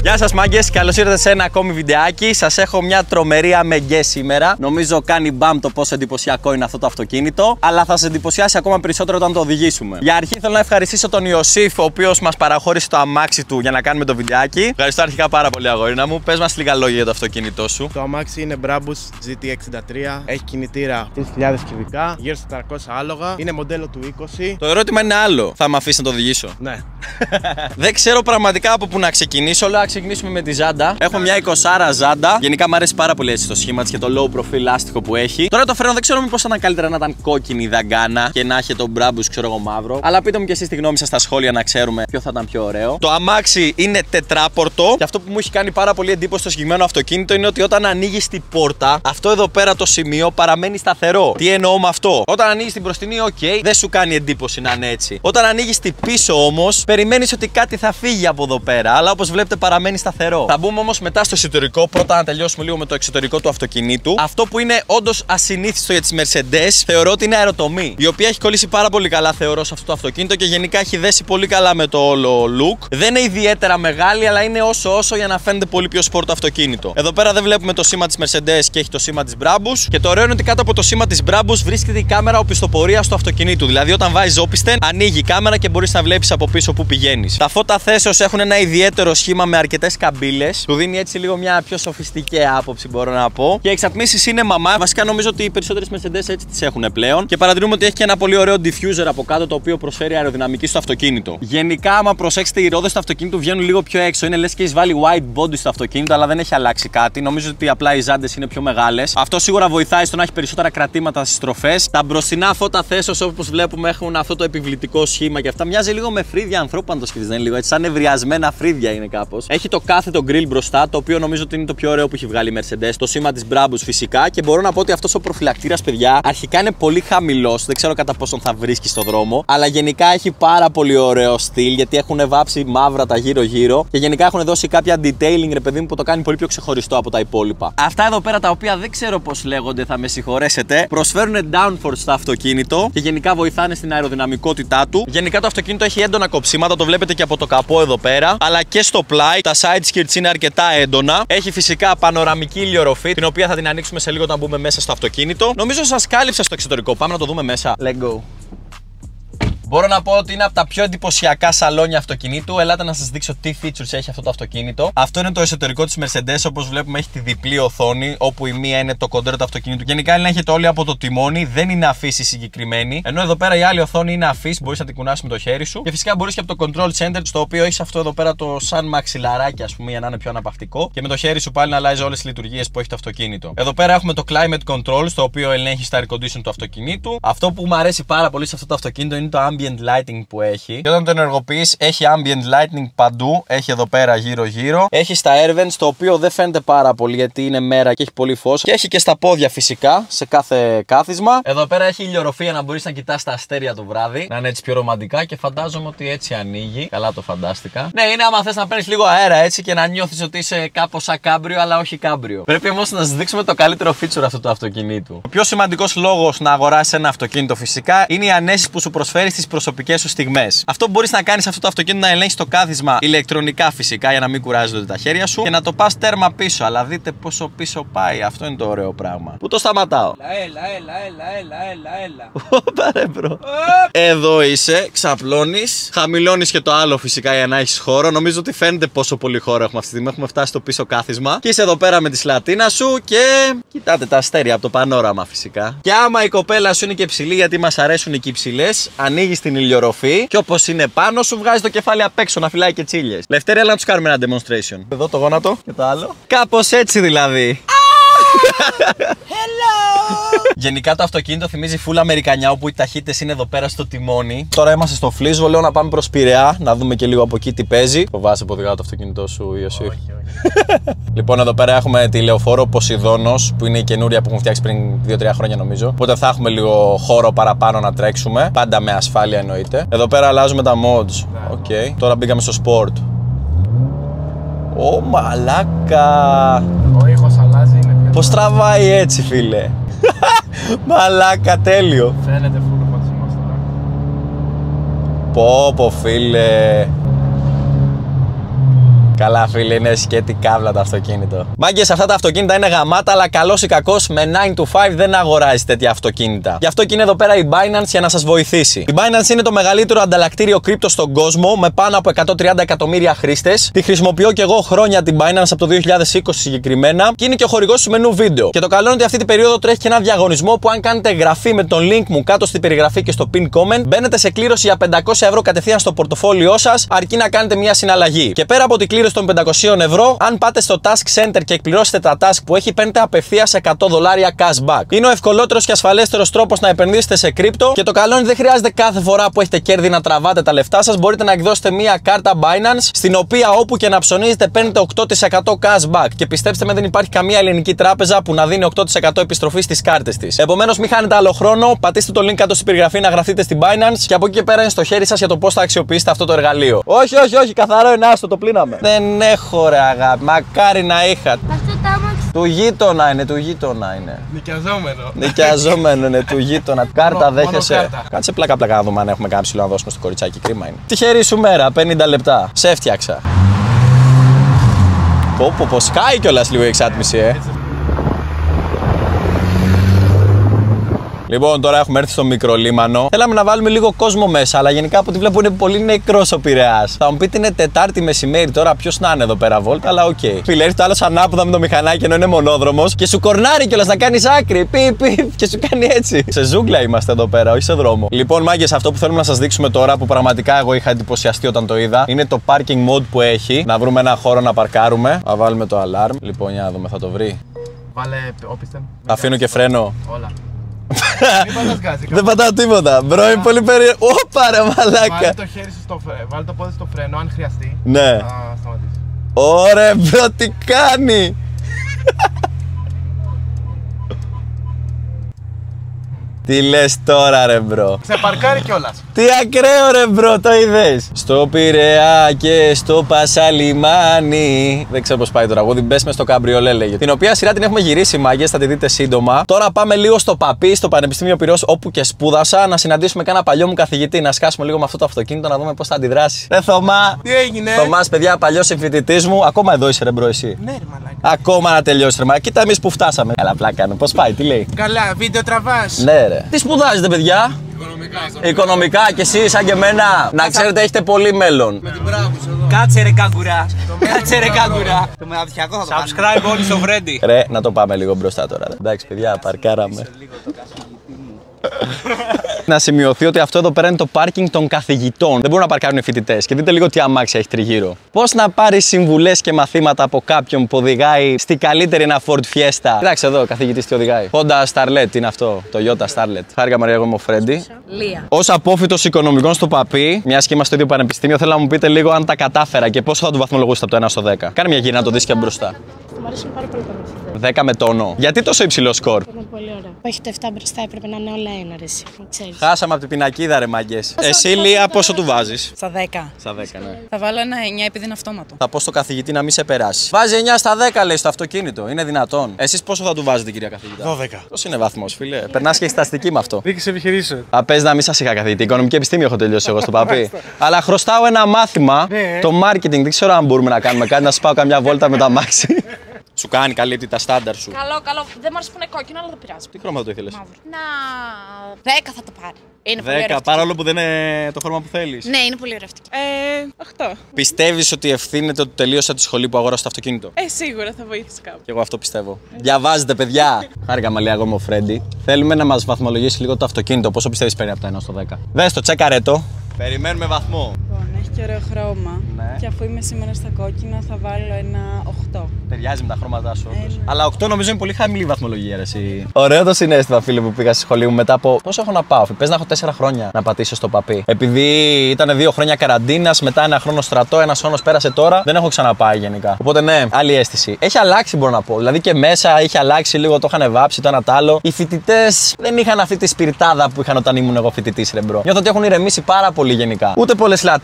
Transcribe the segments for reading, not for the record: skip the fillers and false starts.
Γεια σας μάγκες, καλώς ήρθατε σε ένα ακόμη βιντεάκι. Σας έχω μια τρομερή αμεγγέ σήμερα. Νομίζω κάνει μπαμ το πόσο εντυπωσιακό είναι αυτό το αυτοκίνητο, αλλά θα σας εντυπωσιάσει ακόμα περισσότερο όταν το οδηγήσουμε. Για αρχή θέλω να ευχαριστήσω τον Ιωσήφ, ο οποίος μας παραχώρησε το αμάξι του για να κάνουμε το βιντεάκι. Ευχαριστώ αρχικά πάρα πολύ, αγόρινα μου. Πες μας λίγα λόγια για το αυτοκίνητό σου. Το αμάξι είναι Brabus GT63, έχει κινητήρα 3.000 κυβικά, γύρω στα 400 άλογα, είναι μοντέλο του 20. Το ερώτημα είναι άλλο. Θα με αφήσει να το οδηγήσω? Ναι. Δεν ξέρω πραγματικά από πού να ξεκινήσω. Λέω να ξεκινήσουμε με τη Ζάντα. Έχω μια 20 Ζάντα. Γενικά μου αρέσει πάρα πολύ έτσι το σχήμα της και το low profile λάστιχο που έχει. Τώρα το φρένο δεν ξέρω μήπως θα ήταν καλύτερα να ήταν κόκκινη δαγκάνα και να έχει τον Brabus, ξέρω εγώ, μαύρο. Αλλά πείτε μου και εσείς τη γνώμη σας στα σχόλια να ξέρουμε ποιο θα ήταν πιο ωραίο. Το αμάξι είναι τετράπορτο και αυτό που μου έχει κάνει πάρα πολύ εντύπωση στο συγκεκριμένο αυτοκίνητο είναι ότι όταν ανοίγεις την πόρτα, αυτό εδώ πέρα το σημείο παραμένει σταθερό. Τι εννοώ με αυτό? Όταν ανοίγεις την μπροστινή, OK, δεν σου κάνει εντύπωση να είναι έτσι. Όταν ανοίγεις την πίσω όμως, περιμένεις ότι κάτι θα φύγει από εδώ πέρα. Αλλά όπως βλέπετε παραμένει σταθερό. Θα μπούμε όμως μετά στο εσωτερικό. Πρώτα να τελειώσουμε λίγο με το εξωτερικό του αυτοκινήτου. Αυτό που είναι όντως ασυνήθιστο για τις Mercedes, θεωρώ ότι είναι αεροτομή. Η οποία έχει κολλήσει πάρα πολύ καλά, θεωρώ, σε αυτό το αυτοκίνητο και γενικά έχει δέσει πολύ καλά με το όλο look. Δεν είναι ιδιαίτερα μεγάλη, αλλά είναι όσο για να φαίνεται πολύ πιο σπορτ αυτοκίνητο. Εδώ πέρα δεν βλέπουμε το σήμα της Mercedes και έχει το σήμα της Brabus. Και το ωραίο είναι ότι κάτω από το σήμα της Brabus βρίσκεται η κάμερα οπισθοπορίας του αυτοκινήτου. Δηλαδή, όταν βάζεις όπισθεν, ανοίγει η κάμερα και μπορείς να βλέπεις από πίσω που πηγαίνεις. Τα φώτα θέσεως έχουν ένα ιδιαίτερο σχήμα με αρκετές καμπύλες. Του δίνει έτσι λίγο μια πιο σοφιστική άποψη, μπορώ να πω. Και εξατμίσεις είναι μαμά. Βασικά νομίζω ότι οι περισσότερες Mercedes έτσι τις έχουν πλέον. Και παρατηρούμε ότι έχει και ένα πολύ ωραίο diffuser από κάτω, το οποίο προσφέρει αεροδυναμική στο αυτοκίνητο. Γενικά, άμα προσέξετε, οι ρόδες του αυτοκίνητου βγαίνουν λίγο πιο έξω. Είναι λες και έχεις βάλει wide body στο αυτοκίνητο, αλλά δεν έχει αλλάξει κάτι. Νομίζω ότι απλά οι ζάντες είναι πιο μεγάλες. Αυτό σίγουρα βοηθάει στο να έχει περισσότερα κρατήματα στις στροφές. Τα μπροστινά φώτα θέσεως, όπως βλέπουμε, έχουν αυτό το επιβλητικό σχήμα και αυτά. Μοιάζει λίγο με φρύδια ανθρώπου, αν το σκεφτείς, λίγο έτσι. Σαν νευριασμένα φρύδια είναι κάπως. Έχει το κάθετο grill μπροστά, το οποίο νομίζω ότι είναι το πιο ωραίο που έχει βγάλει η Mercedes. Το σήμα της Brabus φυσικά. Και μπορώ να πω ότι αυτός ο προφυλακτήρας, παιδιά, αρχικά είναι πολύ χαμηλός. Δεν ξέρω κατά πόσον θα βρίσκει στο δρόμο. Αλλά γενικά έχει πάρα πολύ ωραίο στυλ, γιατί έχουν βάψει μαύρα τα γύρω-γύρω. Και γενικά έχουν δώσει κάποια detailing, ρε παιδί μου, που το κάνει πολύ πιο ξεχωριστό από τα υπόλοιπα. Αυτά εδώ πέρα, τα οποία δεν ξέρω πώς λέγονται, θα με συγχωρέσετε, προσφέρουν downforce στο αυτοκίνητο και γενικά βοηθάνε στην αεροδυναμικότητά του. Γενικά το αυτοκίνητο έχει έντονα κοψίματα, το βλέπετε και από το καπό εδώ πέρα, αλλά και στο πλάι. Τα side skirts είναι αρκετά έντονα. Έχει φυσικά πανοραμική ηλιορροφή, την οποία θα την ανοίξουμε σε λίγο όταν μπούμε μέσα στο αυτοκίνητο. Νομίζω σας κάλυψα στο εξωτερικό. Πάμε να το δούμε μέσα. Let's go. Μπορώ να πω ότι είναι από τα πιο εντυπωσιακά σαλόνια αυτοκινήτου. Ελάτε να σας δείξω τι features έχει αυτό το αυτοκίνητο. Αυτό είναι το εσωτερικό της Mercedes. Όπως βλέπουμε, έχει τη διπλή οθόνη, όπου η μία είναι το κοντέρ του αυτοκινήτου. Γενικά ελέγχεται όλη από το τιμόνι, δεν είναι αφής η συγκεκριμένη. Ενώ εδώ πέρα η άλλη οθόνη είναι αφής, μπορείς να την κουνάσεις με το χέρι σου. Και φυσικά μπορείς και από το control center, στο οποίο έχει αυτό εδώ πέρα το σαν μαξιλαράκι, ας πούμε, για να είναι πιο αναπαυτικό. Και με το χέρι σου πάλι να αλλάζει όλες τις λειτουργίες που έχει το αυτοκίνητο. Εδώ πέρα έχουμε το climate control, στο οποίο ελέγχει τα air condition του αυτοκινήτου. Αυτό που μου αρέσει πάρα πολύ σε αυτό το αυτοκίνητο είναι το ambient lighting που έχει. Και όταν το ενεργοποιείς, έχει ambient lighting παντού. Έχει εδώ πέρα γύρω-γύρω. Έχει στα air vents, το οποίο δεν φαίνεται πάρα πολύ γιατί είναι μέρα και έχει πολύ φως. Και έχει και στα πόδια φυσικά, σε κάθε κάθισμα. Εδώ πέρα έχει ηλιορροφή για να μπορείς να κοιτάς τα αστέρια το βράδυ. Να είναι έτσι πιο ρομαντικά και φαντάζομαι ότι έτσι ανοίγει. Καλά το φαντάστηκα. Ναι, είναι άμα θες να παίρνεις λίγο αέρα έτσι και να νιώθεις ότι είσαι κάπως σαν κάμπριο, αλλά όχι κάμπριο. Πρέπει όμως να σας δείξουμε το καλύτερο feature αυτού του αυτοκινήτου. Ο πιο σημαντικός λόγος να αγοράσεις ένα αυτοκίνητο φυσικά είναι οι ανέσεις που σου προσφέρει στις προσωπικές σου στιγμές. Αυτό που μπορείς να κάνεις αυτό το αυτοκίνητο, να ελέγχεις το κάθισμα ηλεκτρονικά φυσικά για να μην κουράζονται τα χέρια σου και να το πας τέρμα πίσω. Αλλά δείτε πόσο πίσω πάει. Αυτό είναι το ωραίο πράγμα. Πού το σταματάω? Πάρε μπρο. Εδώ είσαι, ξαπλώνεις, χαμηλώνεις και το άλλο φυσικά για να έχεις χώρο. Νομίζω ότι φαίνεται πόσο πολύ χώρο έχουμε αυτή τη στιγμή. Έχουμε φτάσει στο πίσω κάθισμα και είσαι εδώ πέρα με τη σλατίνα σου και κοιτάτε τα αστέρια από το πανόραμα φυσικά. Και άμα η κοπέλα σου είναι και ψηλή, γιατί μας αρέσουν οι ψηλές, ανοίγεις την ηλιορροφή και όπως είναι πάνω σου βγάζει το κεφάλι απ' έξω να φυλάει και τσίλιες. Λευτέρη, αλλά να τους κάνουμε ένα demonstration. Εδώ το γόνατο και το άλλο. Κάπως έτσι δηλαδή. Hello! Γενικά το αυτοκίνητο θυμίζει full αμερικανιά, όπου οι ταχύτητες είναι εδώ πέρα στο τιμόνι. Τώρα είμαστε στο Φλίσβο, λέω να πάμε προς Πειραιά, να δούμε και λίγο από εκεί τι παίζει. Φοβάσαι που οδηγάω το αυτοκίνητό σου, Ιωσήφ? Όχι. Λοιπόν, εδώ πέρα έχουμε τη λεωφόρο Ποσειδώνος, που είναι η καινούρια που έχουμε φτιάξει πριν 2-3 χρόνια νομίζω. Οπότε θα έχουμε λίγο χώρο παραπάνω να τρέξουμε. Πάντα με ασφάλεια εννοείται. Εδώ πέρα αλλάζουμε τα mods. Okay. Τώρα μπήκαμε στο sport. Ω, μαλάκα! Ο ήχος αλλάζει, είναι πιο... Πώς τραβάει έτσι, φίλε? Μαλάκα, τέλειο! Φαίνεται φούλο φωτισμός τώρα. Πω, φίλε! Καλά, φίλε, είναι σκέτη κάβλα το αυτοκίνητο. Μάγκες, αυτά τα αυτοκίνητα είναι γαμάτα, αλλά καλός ή κακός με 9 to 5 δεν αγοράζει τέτοια αυτοκίνητα. Γι' αυτό και είναι εδώ πέρα η Binance για να σας βοηθήσει. Η Binance είναι το μεγαλύτερο ανταλλακτήριο κρύπτο στον κόσμο με πάνω από 130 εκατομμύρια χρήστες. Τη χρησιμοποιώ και εγώ χρόνια την Binance από το 2020 συγκεκριμένα και είναι και ο χορηγός του μενού βίντεο. Και το καλό είναι ότι αυτή την περίοδο τρέχει και ένα διαγωνισμό που αν κάνετε εγγραφή με τον link μου κάτω στην περιγραφή και στο pin comment, μπαίνετε σε κλήρωση για 500 ευρώ κατευθείαν στο πορτοφόλιό σας, αρκεί να κάνετε μια συναλλαγή. Και πέρα από την κλήρωση των 500 ευρώ, αν πάτε στο Task Center και εκπληρώσετε τα task που έχει, παίρνετε απευθείας $100 cashback. Είναι ο ευκολότερος και ασφαλέστερος τρόπος να επενδύσετε σε κρύπτο και το καλό είναι ότι δεν χρειάζεται κάθε φορά που έχετε κέρδη να τραβάτε τα λεφτά σας. Μπορείτε να εκδώσετε μια κάρτα Binance, στην οποία όπου και να ψωνίζετε παίρνετε 8% cashback. Και πιστέψτε με, δεν υπάρχει καμία ελληνική τράπεζα που να δίνει 8% επιστροφή στις κάρτες της. Επομένως, μην χάνετε άλλο χρόνο, πατήστε το link κάτω στην περιγραφή να γραφτείτε στην Binance και από εκεί και πέρα είναι στο χέρι σας για το πώς θα αξιοποιήσετε αυτό το εργαλείο. Όχι, καθαρό είναι, άστο, το πλύναμε. Δεν έχω ρε αγάπη, μακάρι να είχα. Του γείτονα είναι. Νοικιαζόμενο είναι, του γείτονα. Κάρτα δέχεσαι. Κάτσε πλάκα να δούμε αν έχουμε κάποιο ψηλό να δώσουμε στο κοριτσάκι. Κρίμα είναι. Τυχερή σου μέρα, 50 λεπτά. Σε έφτιαξα. Πω, σκάει κιόλας λίγο η εξάτμιση, Λοιπόν, τώρα έχουμε έρθει στο μικρό λίμανο. Θέλαμε να βάλουμε λίγο κόσμο μέσα, αλλά γενικά από ό,τι βλέπω είναι πολύ νεκρός ο Πειραιάς. Θα μου πείτε είναι Τετάρτη μεσημέρι τώρα, ποιος να είναι εδώ πέρα βόλτα, αλλά οκ. Φίλε, έρθει το άλλο ανάποδα με το μηχανάκι ενώ είναι μονόδρομος και σου κορνάρει κιόλας να κάνεις άκρη. Πιπ, και σου κάνει έτσι. Σε ζούγκλα είμαστε εδώ πέρα, όχι σε δρόμο. Λοιπόν, μάγκες, αυτό που θέλουμε να σας δείξουμε τώρα, που πραγματικά εγώ είχα εντυπωσιαστεί όταν το είδα, είναι το parking mode που έχει. Να βρούμε ένα χώρο να παρκάρουμε. Θα βάλουμε το alarm. Λοιπόν, για να δούμε, θα το βρει. Βάλε όπισθεν. Αφήνω και φρένο. Όλα. Δεν πατάω τίποτα. Μπρο, είναι πολύ περίεργο. Ωπα ρε μαλάκα. Βάλε το πόδι στο φρένο αν χρειαστεί. Ναι. Θα σταματήσει. Ωραία, μπρο, τι κάνει. Τι λες τώρα ρε μπρο. Σε παρκάρει κιόλας. Τι ακραίο ρε μπρο, το είδες. Στο Πειραιά και στο Πασαλιμάνι. Δεν ξέρω πώς πάει το τραγούδι, μπες μες στο καμπριολέ λέγεται. Την οποία σειρά την έχουμε γυρίσει μάγκες, θα τη δείτε σύντομα. Τώρα πάμε λίγο στο Παπί, στο Πανεπιστήμιο Πειραιώς, όπου και σπούδασα, να συναντήσουμε κάνα παλιό μου καθηγητή, να σκάσουμε λίγο με αυτό το αυτοκίνητο, να δούμε πώς θα αντιδράσει. Ρε Θωμά. Τι έγινε. Θωμάς, παιδιά, παλιός συμφοιτητής μου. Ακόμα εδώ είσαι ρε μπρο εσύ. Ναι, ρε μαλάκα. Ακόμα να τελειώσει ρε μαλάκα. Κοίτα εμείς που φτάσαμε. Καλά πλάκα είναι. Πώς πάει, τι λέει. Καλά, βίντεο τραβάς. Ναι ρε. Τι σπουδάζετε παιδιά. Οικονομικά και εσείς σαν και εμένα. Να ξέρετε έχετε πολύ μέλλον. Με την μπράβους εδώ. Κάτσε ρε καγκουρά. Κάτσε ρε καγκουρά. Το μεταπτυχιακό θα το κάνουμε. Subscribe όλοι στο Freddy. Ρε, να το πάμε λίγο μπροστά τώρα. Εντάξει παιδιά, παρκάραμε. Να σημειωθεί ότι αυτό εδώ πέρα είναι το πάρκινγκ των καθηγητών. Δεν μπορούν να παρκάρουν οι φοιτητές. Και δείτε λίγο τι αμάξια έχει τριγύρω. Πώς να πάρει συμβουλές και μαθήματα από κάποιον που οδηγάει στη καλύτερη ένα Ford Fiesta. Κοιτάξτε εδώ, καθηγητής τι οδηγάει. Honda Starlet είναι αυτό. Το Toyota Starlet. Χάρηκα Μαρία, εγώ είμαι ο Φρέντι. Ως απόφοιτος οικονομικών στο Παπί, μιας και είμαστε στο ίδιο πανεπιστήμιο, θέλω να μου πείτε λίγο αν τα κατάφερα και πόσο θα του βαθμολογούσετε από το 1 στο 10. Κάνε μια γύρι να το δεις και μπροστά. Μου αρέσει πάρα πολύ το 10 με τόνο. Γιατί τόσο υψηλό σκορ. Είναι πολύ ωραίο. Έχει το 7 μπροστά, έπρεπε να είναι όλα ένα, αρέσει. Χάσαμε από την πινακίδα, ρε μάγκες. Εσύ, Λία, πόσο του βάζεις? Στα 10. Στα 10, ναι. Θα βάλω ένα 9 επειδή είναι αυτόματο. Θα πω στο καθηγητή να μην σε περάσει. Βάζει 9 στα 10, λέει, στο αυτοκίνητο. Είναι δυνατόν. Εσείς πόσο θα του βάζετε, κυρία καθηγητά? 12. Πώς είναι βαθμός, φίλε. Περνάς και εξεταστική με αυτό. Δίκης επιχειρήσεων. Θα παίζει να μην σας είχα καθηγητή. Οικονομική επιστήμη έχω τελειώσει εγώ στο Παπί. Αλλά χρωστάω ένα μάθημα. Το marketing. Δεν ξέρω αν μπορούμε να κάνουμε κάτι, να σας πάω καμιά βόλτα με τα μάξι. Σου κάνει, καλύπτει τα στάνταρ σου. Καλό. Δεν μου αρέσει που είναι κόκκινο, αλλά δεν πειράζει. Τι χρώμα το ήθελες? Να. 10 θα το πάρει. Είναι πολύ ωραίο. 10, παρόλο που δεν είναι το χρώμα που θέλεις. Ναι, είναι πολύ ωραίο. 8. Πιστεύεις ότι ευθύνεται ότι τελείωσα τη σχολή που αγόρασα το αυτοκίνητο? Σίγουρα θα βοήθησε κάπου. Και εγώ αυτό πιστεύω. Διαβάζετε, παιδιά. Χάρηκα Μαλία, εγώ είμαι ο Φρέντι. Θέλουμε να μας βαθμολογήσει λίγο το αυτοκίνητο. Πόσο πιστεύεις παίρνει από το 1 στο 10? Δες το, τσέκαρε το. Περιμένουμε βαθμό. Λοιπόν, έχει και ωραίο χρώμα. Ναι. Και αφού είμαι σήμερα στα κόκκινα, θα βάλω ένα 8. Ταιριάζει με τα χρώματά σου. Αλλά 8 νομίζω είναι πολύ χαμηλή βαθμολογία, ρε εσύ. Ωραίο το συνέστημα, φίλε, που πήγα στη σχολή μου μετά από. Πόσο έχω να πάω, πες να έχω 4 χρόνια να πατήσω στο Παπί. Επειδή ήταν 2 χρόνια καραντίνας, μετά 1 χρόνο στρατό, 1 χρόνος πέρασε τώρα, δεν έχω ξαναπάει γενικά. Οπότε ναι, άλλη αίσθηση. Έχει αλλάξει, μπορώ να πω. Δηλαδή και μέσα είχε αλλάξει λίγο, το είχαν βάψει το ένα τ' άλλο. Οι φοιτητές δεν είχαν αυτή τη σπιρτάδα που είχαν όταν ήμουν εγώ φοιτητής, ρε μπρο. Νιώθω ότι έχουν ηρεμήσει πάρα πολύ γενικά. Ούτε πολλές λατρείες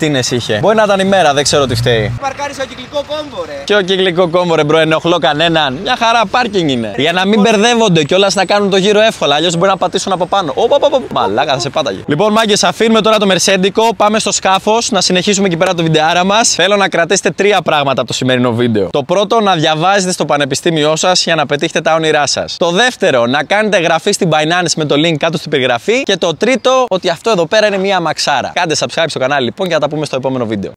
κουρτίνες είχε. Μπορεί να ήταν η μέρα, δεν ξέρω τι φταίει. Παρκάρισε ο κυκλικό κόμβο, ρε. Και ο κυκλικό κόμβο, ρε μπρο, ενοχλώ κανέναν. Μια χαρά πάρκινγκ είναι. Για να μην μπερδεύονται κιόλας να κάνουν το γύρο εύκολα. Αλλιώς μπορεί να πατήσουν από πάνω. Μαλάκα, θα σε πάταγε. Λοιπόν, μάγκες, αφήνουμε τώρα το μερσέντικο. Πάμε στο σκάφος να συνεχίσουμε εκεί πέρα το βιντεάρα μας. Θέλω να κρατήσετε 3 πράγματα από το σημερινό βίντεο. Το πρώτο, να διαβάζετε στο πανεπιστήμιό σας για να πετύχετε τα όνειρά σας. Το δεύτερο, να κάνετε εγγραφή στην Binance με το link κάτω στην περιγραφή. Και το τρίτο, ότι αυτό εδώ πέρα είναι μια μαξάρα. Κάντε subscribe στο κανάλι λοιπόν και θα τα πούμε στο επόμενο βίντεο.